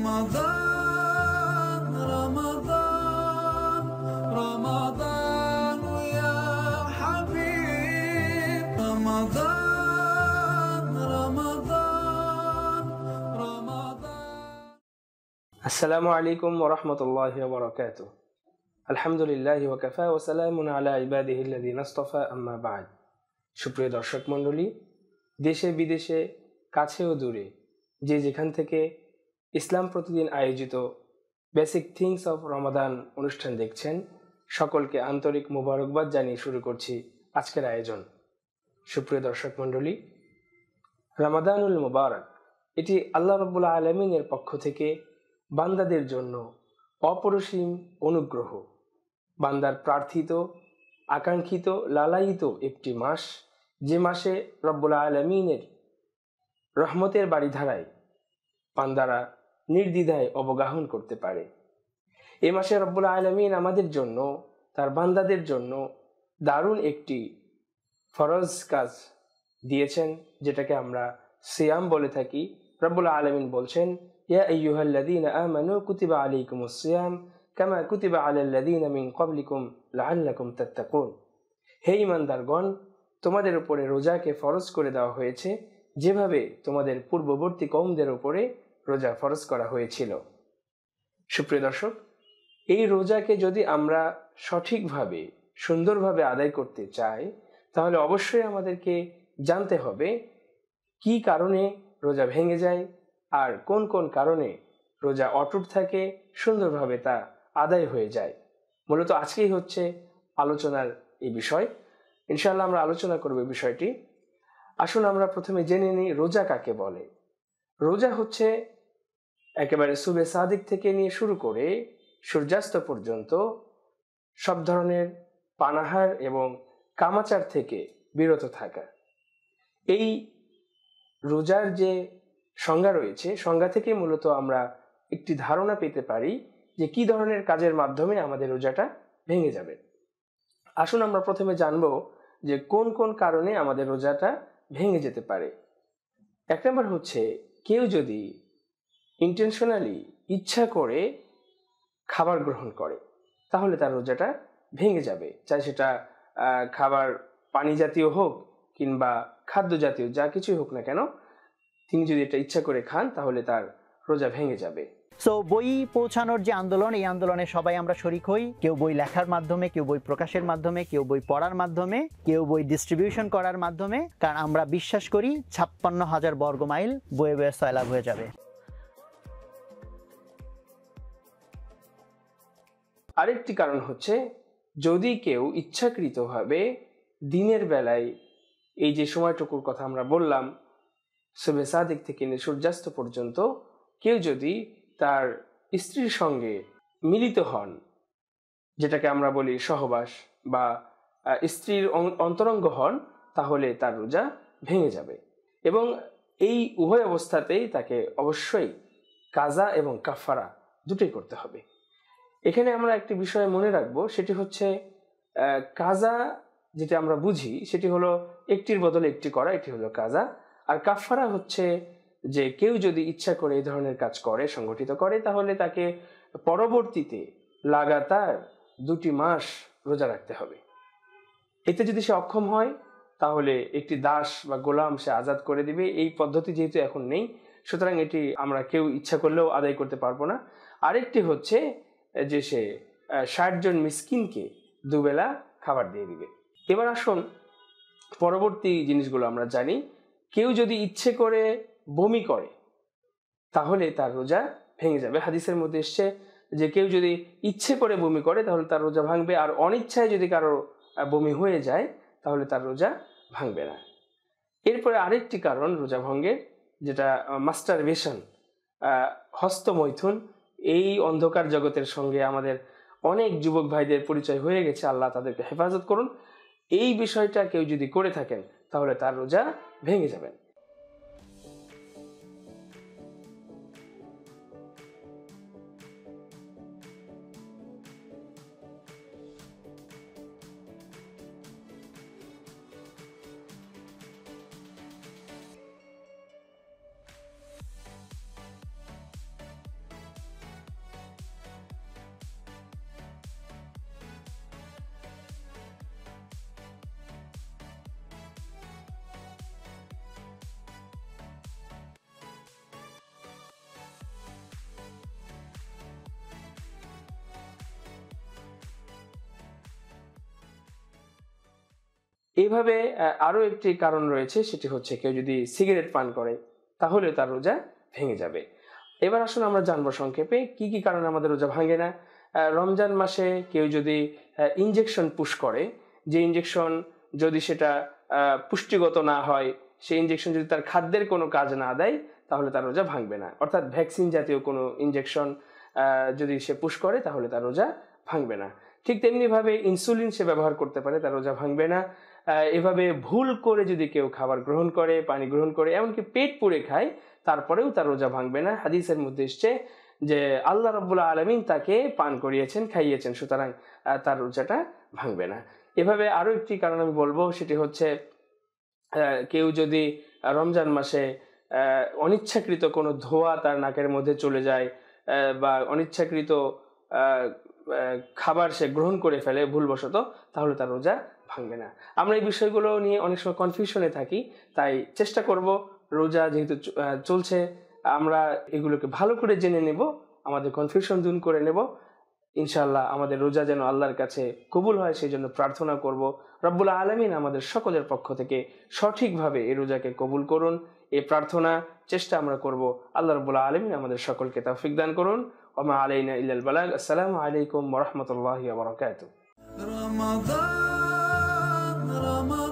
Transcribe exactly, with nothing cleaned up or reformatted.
رمضان رمضان رمضان يا حبيب رمضان رمضان رمضان السلام عليكم ورحمة الله وبركاته الحمد لله وكفى وسلام على عباده الذين اصطفى أما بعد সুপ্রিয় দর্শক মণ্ডলী, দেশে বিদেশে কাছে ও দূরে যে যেখান থেকে ইসলাম প্রতিদিন আয়োজিত বেসিক থিংস অফ রমাদান অনুষ্ঠান দেখছেন, সকলকে আন্তরিক মোবারকবাদ জানিয়ে শুরু করছি আজকের আয়োজন। সুপ্রিয় দর্শক মণ্ডলী, রমাদানুল মুবারক এটি আল্লাহ রাব্বুল আলামিনের পক্ষ থেকে বান্দাদের জন্য অপরিসীম অনুগ্রহ, বান্দার প্রার্থিত, আকাঙ্ক্ষিত, লালায়িত একটি মাস, যে মাসে রব্বুল আলামিনের রহমতের বাড়িধারায় বান্দারা নির্দ্বিধায় অবগাহন করতে পারে। এ মাসে রব্বুল আলামিন আমাদের জন্য, তার বান্দাদের জন্য দারুণ একটি ফরজ কাজ দিয়েছেন, যেটাকে আমরা সিয়াম বলে থাকি। রব্বুল আলামিন বলছেন, ইয়া আইয়ুহাল্লাযীনা আমানু কুতিবা আলাইকুমুস সিয়াম কামা কুতিবা আলাল্লাযীনা মিন ক্বাবলিকুম লাআল্লাকুম তাত্তাকুন। হে ঈমানদারগণ, তোমাদের উপরে রোজাকে ফরজ করে দেওয়া হয়েছে যেভাবে তোমাদের পূর্ববর্তী কওমদের উপরে রোজা ফরজ করা হয়েছিল। সুপ্রিয় দর্শক, এই রোজাকে যদি আমরা সঠিকভাবে, সুন্দরভাবে আদায় করতে চাই, তাহলে অবশ্যই আমাদেরকে জানতে হবে কি কারণে রোজা ভেঙে যায় আর কোন কোন কারণে রোজা অটুট থাকে, সুন্দরভাবে তা আদায় হয়ে যায়। মূলত আজকেই হচ্ছে আলোচনার এই বিষয়। ইনশাআল্লাহ আমরা আলোচনা করব এই বিষয়টি। আসুন আমরা প্রথমে জেনে নিই রোজা কাকে বলে। রোজা হচ্ছে একেবারে সুবে সাদিক থেকে নিয়ে শুরু করে সূর্যাস্ত পর্যন্ত সব ধরনের পানাহার এবং কামাচার থেকে বিরত থাকা। এই রোজার যে সংজ্ঞা রয়েছে, সংজ্ঞা থেকে মূলত আমরা একটি ধারণা পেতে পারি যে কি ধরনের কাজের মাধ্যমে আমাদের রোজাটা ভেঙে যাবে। আসুন আমরা প্রথমে জানবো যে কোন কোন কারণে আমাদের রোজাটা ভেঙে যেতে পারে। এক নম্বর হচ্ছে, কেউ যদি ইন্টেনশনালি, ইচ্ছা করে খাবার গ্রহণ করে, তাহলে তার রোজাটা ভেঙে যাবে। চাই সেটা খাবার পানি জাতীয় হোক কিংবা খাদ্য জাতীয়, যা কিছুই হোক না কেন, তিনি যদি এটা ইচ্ছা করে খান তাহলে তার রোজা ভেঙে যাবে। সো বই পৌঁছানোর যে আন্দোলন, এই আন্দোলনে সবাই আমরা শরিক হই। কেউ বই লেখার মাধ্যমে, কেউ বই প্রকাশের মাধ্যমে, কেউ বই পড়ার মাধ্যমে, কেউ বই ডিস্ট্রিবিউশন করার মাধ্যমে। কারণ আমরা বিশ্বাস করি ছাপ্পান্ন হাজার বর্গ মাইল বয়ে বয়ে সয়লাভ হয়ে যাবে। আরেকটি কারণ হচ্ছে, যদি কেউ ইচ্ছাকৃতভাবে দিনের বেলায়, এই যে সময়টুকুর কথা আমরা বললাম সুবে সাদিক থেকে নিয়ে সূর্যাস্ত পর্যন্ত, কেউ যদি তার স্ত্রীর সঙ্গে মিলিত হন, যেটাকে আমরা বলি সহবাস, বা স্ত্রীর অন্তরঙ্গ হন, তাহলে তার রোজা ভেঙে যাবে। এবং এই উভয় অবস্থাতেই তাকে অবশ্যই কাজা এবং কাফারা দুটোই করতে হবে। এখানে আমরা একটি বিষয় মনে রাখবো, সেটি হচ্ছে কাজা যেটা আমরা বুঝি সেটি হলো একটির বদলে একটি করা, এটি হলো কাজা। আর কাফারা হচ্ছে যে কেউ যদি ইচ্ছা করে এই ধরনের কাজ করে, সংগঠিত করে, তাহলে তাকে পরবর্তীতে লাগাতার দুটি মাস রোজা রাখতে হবে। এতে যদি সে অক্ষম হয়, তাহলে একটি দাস বা গোলাম সে আজাদ করে দিবে। এই পদ্ধতি যেহেতু এখন নেই, সুতরাং এটি আমরা কেউ ইচ্ছা করলেও আদায় করতে পারবো না। আরেকটি হচ্ছে যে সে ষাট জন মিসকিনকে দুবেলা খাবার দিয়ে দিবে। এবার আসুন পরবর্তী জিনিসগুলো আমরা জানি। কেউ যদি ইচ্ছে করে বমি করে, তাহলে তার রোজা ভেঙে যাবে। হাদিসের মধ্যে এসছে যে কেউ যদি ইচ্ছে করে বমি করে তাহলে তার রোজা ভাঙবে, আর অনিচ্ছায় যদি কারো বমি হয়ে যায় তাহলে তার রোজা ভাঙবে না। এরপরে আরেকটি কারণ রোজা ভঙ্গের, যেটা মাস্টারবেশন, হস্তমৈথুন। এই অন্ধকার জগতের সঙ্গে আমাদের অনেক যুবক ভাইদের পরিচয় হয়ে গেছে, আল্লাহ তাদেরকে হেফাজত করুন। এই বিষয়টা কেউ যদি করে থাকেন তাহলে তার রোজা ভেঙে যাবেন। এইভাবে আরও একটি কারণ রয়েছে, সেটি হচ্ছে কেউ যদি সিগারেট পান করে তাহলে তার রোজা ভেঙে যাবে। এবার আসুন আমরা জানবো সংক্ষেপে কি কি কারণে আমাদের রোজা ভাঙে না। রমজান মাসে কেউ যদি ইনজেকশন পুশ করে, যে ইনজেকশন যদি সেটা পুষ্টিগত না হয়, সেই ইনজেকশন যদি তার খাদ্যের কোনো কাজ না দেয় তাহলে তার রোজা ভাঙবে না। অর্থাৎ ভ্যাকসিন জাতীয় কোনো ইনজেকশন যদি সে পুশ করে তাহলে তার রোজা ভাঙবে না। ঠিক তেমনিভাবে ইনসুলিন সে ব্যবহার করতে পারে, তার রোজা ভাঙবে না। এভাবে ভুল করে যদি কেউ খাবার গ্রহণ করে, পানি গ্রহণ করে, এমনকি পেট পুড়ে খায়, তারপরেও তার রোজা ভাঙবে না। হাদিসের মধ্যে এসছে যে আল্লাহ রাব্বুল আলামিন তাকে পান করিয়েছেন, খাইয়েছেন, সুতরাং তার রোজাটা ভাঙবে না। এভাবে আরও একটি কারণ আমি বলবো, সেটি হচ্ছে কেউ যদি রমজান মাসে অনিচ্ছাকৃত কোনো ধোঁয়া তার নাকের মধ্যে চলে যায় বা অনিচ্ছাকৃত খাবার সে গ্রহণ করে ফেলে ভুলবশত, তাহলে তার রোজা ভাঙবে না। আমরা এই বিষয়গুলো নিয়ে অনেক সময় কনফিউশনে থাকি, তাই চেষ্টা করব রোজা যেহেতু চলছে আমরা এগুলোকে ভালো করে জেনে নেব, আমাদের কনফিউশন দূর করে নেব। ইনশাআল্লাহ আমাদের রোজা যেন আল্লাহর কাছে কবুল হয় সেই জন্য প্রার্থনা করব। রব্বুল আলামিন আমাদের সকলের পক্ষ থেকে সঠিকভাবে এই রোজাকে কবুল করুন, এই প্রার্থনা চেষ্টা আমরা করব। আল্লাহ রব্বুল আলামিন আমাদের সকলকে তৌফিক দান করুন। ওয়া মা আলাইনা ইল্লাল বালাগ। আসসালামু আলাইকুম ওয়া রাহমাতুল্লাহি ওয়া বারাকাতুহু। رمضان رمضان